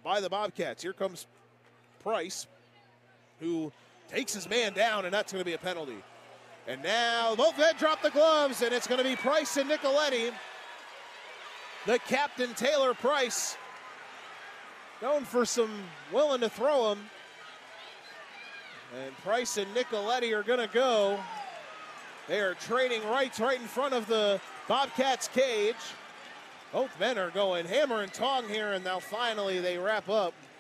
by the Bobcats. Here comes Pryce, who takes his man down, and that's going to be a penalty. And now both men drop the gloves, and it's going to be Pryce and Nicoletti. The captain, Taylor Pryce, known for some willing to throw him. And Pryce and Nicoletti are going to go. They are trading rights right in front of the Bobcats cage. Both men are going hammer and tong here, and now finally they wrap up.